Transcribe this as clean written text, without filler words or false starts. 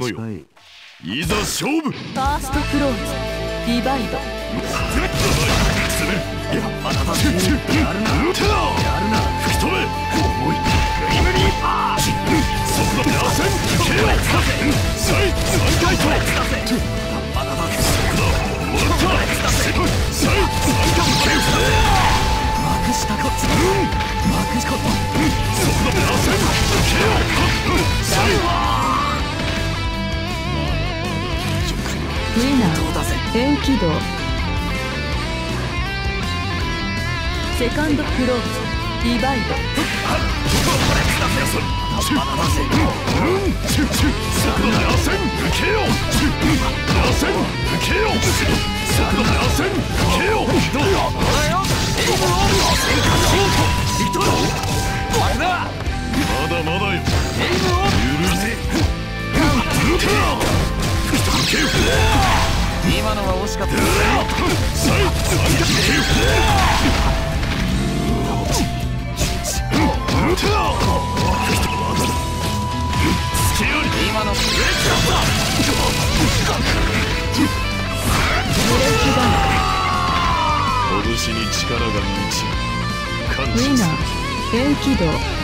よ。いざ勝負。 ファーストクローズディバイド。 やるな吹き飛べ。重いグリムニーそこだ。螺旋ケアサイ3回とそこだ。終わったサイ3回ケアまくしたこっちまくしこっそこだ。螺旋ケアサイウィナー全起動。セカンドクローズディバイド。 まだまだよ。 今のは惜しかった。今の拳に力が満ちる。 ウィナー全起動。